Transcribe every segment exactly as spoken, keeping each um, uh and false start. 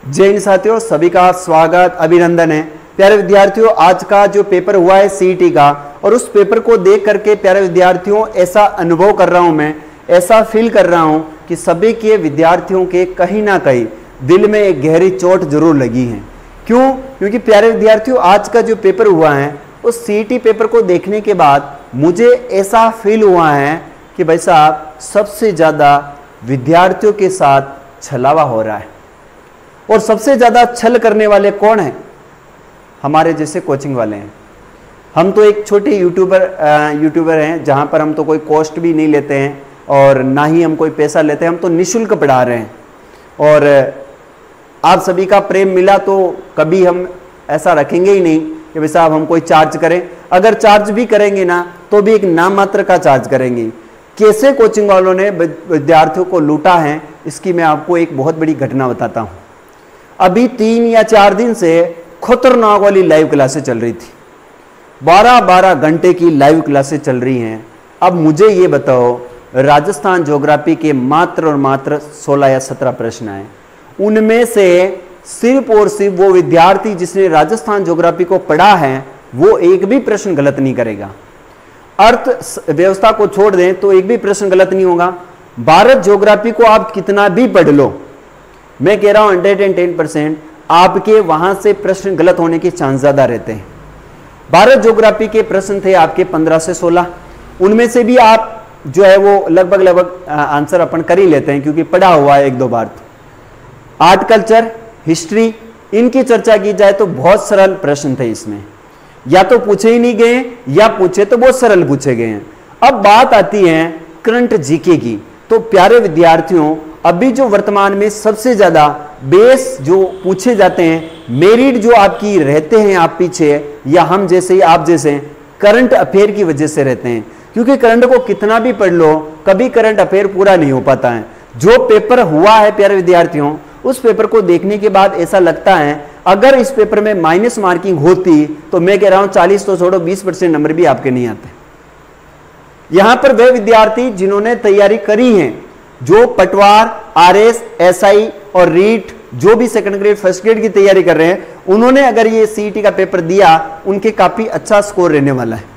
जय हिंद साथियों, सभी का स्वागत अभिनंदन है। प्यारे विद्यार्थियों, आज का जो पेपर हुआ है सीईटी का, और उस पेपर को देख करके प्यारे विद्यार्थियों ऐसा अनुभव कर रहा हूं, मैं ऐसा फील कर रहा हूं कि सभी के विद्यार्थियों के कहीं ना कहीं दिल में एक गहरी चोट जरूर लगी है। क्यों? क्योंकि प्यारे विद्यार्थियों, आज का जो पेपर हुआ है उस सीईटी पेपर को देखने के बाद मुझे ऐसा फील हुआ है कि भाई साहब, सबसे ज़्यादा विद्यार्थियों के साथ छलावा हो रहा है। और सबसे ज़्यादा छल करने वाले कौन हैं? हमारे जैसे कोचिंग वाले हैं। हम तो एक छोटे यूट्यूबर यूट्यूबर हैं, जहाँ पर हम तो कोई कॉस्ट भी नहीं लेते हैं और ना ही हम कोई पैसा लेते हैं, हम तो निःशुल्क पढ़ा रहे हैं। और आप सभी का प्रेम मिला तो कभी हम ऐसा रखेंगे ही नहीं कि भाई साहब हम कोई चार्ज करें। अगर चार्ज भी करेंगे ना तो भी एक नाम मात्र का चार्ज करेंगे। कैसे कोचिंग वालों ने विद्यार्थियों को लूटा है, इसकी मैं आपको एक बहुत बड़ी घटना बताता हूँ। अभी तीन या चार दिन से खतरनाक वाली लाइव क्लासें चल रही थी, बारह बारह घंटे की लाइव क्लासें चल रही हैं। अब मुझे ये बताओ, राजस्थान ज्योग्राफी के मात्र और मात्र सोलह या सत्रह प्रश्न आए, उनमें से सिर्फ और सिर्फ वो विद्यार्थी जिसने राजस्थान ज्योग्राफी को पढ़ा है वो एक भी प्रश्न गलत नहीं करेगा। अर्थ व्यवस्था को छोड़ दें तो एक भी प्रश्न गलत नहीं होगा। भारत ज्योग्राफी को आप कितना भी पढ़ लो, मैं कह रहा हूं हंड्रेड एंड टेन परसेंट आपके वहां से प्रश्न गलत होने के चांस ज्यादा रहते हैं। भारत ज्योग्राफी के प्रश्न थे आपके पंद्रह से सोलह, उनमें से भी आप जो है वो लगभग लगभग आंसर अपन कर ही लेते हैं क्योंकि पढ़ा हुआ है एक दो बार। तो आर्ट, कल्चर, हिस्ट्री, इनकी चर्चा की जाए तो बहुत सरल प्रश्न थे इसमें, या तो पूछे ही नहीं गए या पूछे तो बहुत सरल पूछे गए हैं। अब बात आती है करंट जीके की। तो प्यारे विद्यार्थियों, अभी जो वर्तमान में सबसे ज्यादा बेस जो पूछे जाते हैं, मेरिट जो आपकी रहते हैं आप पीछे या हम जैसे ही आप जैसे करंट अफेयर की वजह से रहते हैं। क्योंकि करंट को कितना भी पढ़ लो कभी करंट अफेयर पूरा नहीं हो पाता है। जो पेपर हुआ है प्यारे विद्यार्थियों, उस पेपर को देखने के बाद ऐसा लगता है अगर इस पेपर में माइनस मार्किंग होती तो मैं कह रहा हूं चालीस तो छोड़ो बीस परसेंट नंबर भी आपके नहीं आते। यहां पर वे विद्यार्थी जिन्होंने तैयारी करी है, जो पटवार, आरएस, एसआई और रीट, जो भी सेकंड ग्रेड फर्स्ट ग्रेड की तैयारी कर रहे हैं, उन्होंने अगर ये सीईटी का पेपर दिया, उनके काफी अच्छा स्कोर रहने वाला है।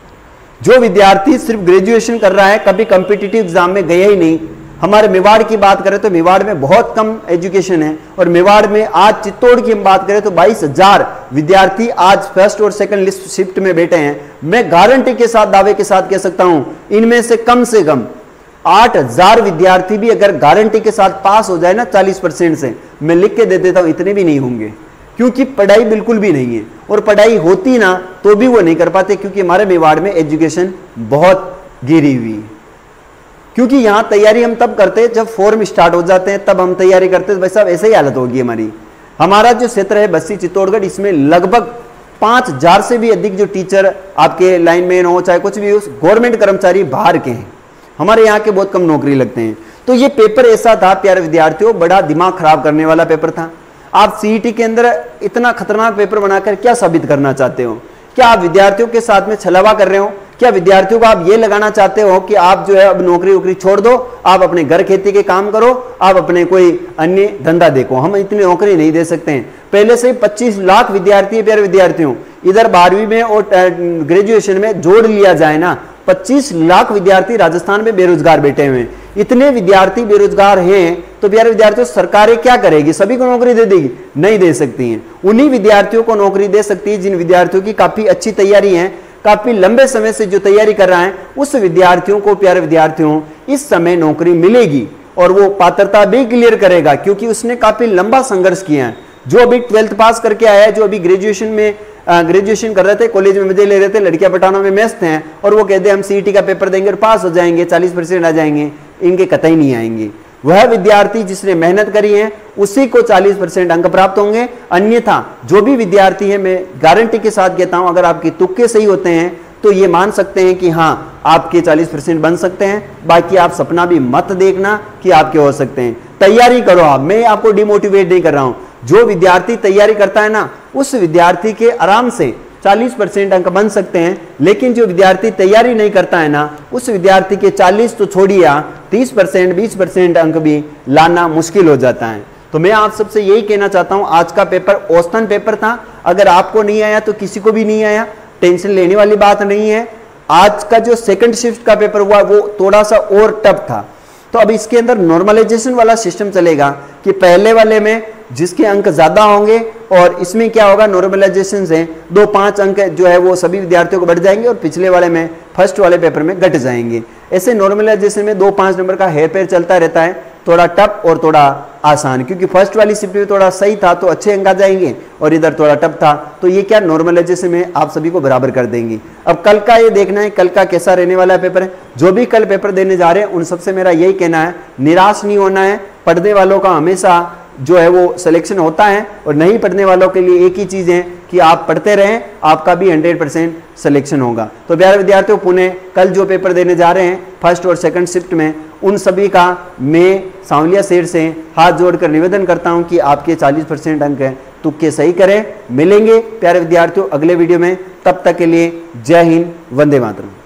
जो विद्यार्थी सिर्फ ग्रेजुएशन कर रहा है, कभी कॉम्पिटिटिव एग्जाम में गया ही नहीं, हमारे मेवाड़ की बात करें तो मेवाड़ में बहुत कम एजुकेशन है, और मेवाड़ में आज चित्तौड़ की हम बात करें तो बाईस हजार विद्यार्थी आज फर्स्ट और सेकंड लिस्ट शिफ्ट में बैठे हैं। मैं गारंटी के साथ, दावे के साथ कह सकता हूं, इनमें से कम से कम आठ हजार विद्यार्थी भी अगर गारंटी के साथ पास हो जाए ना चालीस परसेंट से, मैं लिख के दे देता हूं इतने भी नहीं होंगे। क्योंकि पढ़ाई बिल्कुल भी नहीं है, और पढ़ाई होती ना तो भी वो नहीं कर पाते, क्योंकि हमारे मेवाड़ में एजुकेशन बहुत गिरी हुई है। क्योंकि यहां तैयारी हम तब करते हैं जब फॉर्म स्टार्ट हो जाते हैं, तब हम तैयारी करते हैं। भाई साहब ऐसे ही हालत होगी हमारी। हमारा जो क्षेत्र है बस्सी चित्तौड़गढ़, इसमें लगभग पांच हजार से भी अधिक जो टीचर आपके लाइनमैन हो चाहे कुछ भी हो, गवर्नमेंट कर्मचारी बाहर के हैं। हमारे यहाँ के बहुत कम नौकरी लगते हैं। तो ये पेपर ऐसा था प्यारे विद्यार्थियों, बड़ा दिमाग खराब करने वाला पेपर था। आप सीईटी के अंदर इतना खतरनाक पेपर बनाकर क्या साबित करना चाहते हो? क्या आप विद्यार्थियों के साथ में छलावा कर रहे हो? क्या विद्यार्थियों को आप ये लगाना चाहते हो कि आप जो है अब नौकरी वोकरी छोड़ दो, आप अपने घर खेती के काम करो, आप अपने कोई अन्य धंधा देखो? हम इतनी नौकरी नहीं दे सकते हैं। पहले से ही पच्चीस लाख विद्यार्थी है प्यारे विद्यार्थियों, इधर बारहवीं में और ग्रेजुएशन में जोड़ लिया जाए ना, पच्चीस लाख विद्यार्थी राजस्थान में बेरोजगार बैठे हुए हैं। इतने विद्यार्थी बेरोजगार हैं तो प्यारे विद्यार्थियों, सरकारें क्या करेगी? सभी को नौकरी दे देगी? नहीं दे सकती हैं। उन्हीं विद्यार्थियों को नौकरी दे सकती है जिन विद्यार्थियों की काफी अच्छी तैयारी है, काफी लंबे समय से जो तैयारी कर रहा है, उस विद्यार्थियों को प्यारे विद्यार्थियों इस समय नौकरी मिलेगी और वो पात्रता भी क्लियर करेगा, क्योंकि उसने काफी लंबा संघर्ष किया है। जो अभी ट्वेल्थ पास करके आया है, जो अभी ग्रेजुएशन में ग्रेजुएशन कर रहे थे, कॉलेज में मजे ले रहे थे, लड़कियां पटानों में मस्त हैं, और वो कहते हैं हम सीईटी का पेपर देंगे और पास हो जाएंगे, चालीस परसेंट आ जाएंगे, इनके कतई नहीं आएंगे। वह विद्यार्थी जिसने मेहनत करी है उसी को चालीस परसेंट अंक प्राप्त होंगे। अन्यथा जो भी विद्यार्थी है, मैं गारंटी के साथ कहता हूं, अगर आपके तुक्के सही होते हैं तो ये मान सकते हैं कि हाँ आपके चालीस परसेंट बन सकते हैं। बाकी आप सपना भी मत देखना कि आपके हो सकते हैं। तैयारी करो आप, मैं आपको डिमोटिवेट नहीं कर रहा हूं। जो विद्यार्थी तैयारी करता है ना, उस विद्यार्थी के आराम से चालीस परसेंट अंक बन सकते हैं। लेकिन जो विद्यार्थी तैयारी नहीं करता है ना, उस विद्यार्थी के चालीस तो छोड़िए, तीस परसेंट बीस परसेंट अंक भी लाना मुश्किल हो जाता है। तो मैं आप सबसे यही कहना चाहता हूं, आज का पेपर औसतन पेपर था, अगर आपको नहीं आया तो किसी को भी नहीं आया, टेंशन लेने वाली बात नहीं है। आज का जो सेकंड शिफ्ट का पेपर हुआ वो थोड़ा सा और टफ था, तो अब इसके अंदर नॉर्मलाइजेशन वाला सिस्टम चलेगा कि पहले वाले में जिसके अंक ज्यादा होंगे और इसमें क्या होगा, नॉर्मलाइजेशन से दो पांच अंक जो है वो सभी विद्यार्थियों को बढ़ जाएंगे और पिछले वाले में फर्स्ट वाले पेपर में घट जाएंगे। ऐसे नॉर्मलाइजेशन में दो पांच नंबर का हेर फेर चलता रहता है, थोड़ा टफ और थोड़ा आसान, क्योंकि फर्स्ट वाली शिफ्ट में थोड़ा सही था तो अच्छे अंक आ जाएंगे और इधर थोड़ा टफ था, तो ये क्या नॉर्मलाइजेशन में आप सभी को बराबर कर देंगे। अब कल का ये देखना है, कल का कैसा रहने वाला है पेपर है। जो भी कल पेपर देने जा रहे हैं उन सबसे मेरा यही कहना है, निराश नहीं होना है। पढ़ने वालों का हमेशा जो है वो सिलेक्शन होता है और नहीं पढ़ने वालों के लिए एक ही चीज है कि आप पढ़ते रहें, आपका भी हंड्रेड परसेंट सिलेक्शन होगा। तो प्यारे विद्यार्थियों, पुणे कल जो पेपर देने जा रहे हैं फर्स्ट और सेकंड शिफ्ट में, उन सभी का मैं सांवलिया शेर से हाथ जोड़कर निवेदन करता हूं कि आपके चालीस परसेंट अंक हैं, तुक्के सही करें। मिलेंगे प्यारे विद्यार्थियों अगले वीडियो में, तब तक के लिए जय हिंद, वंदे मातरम।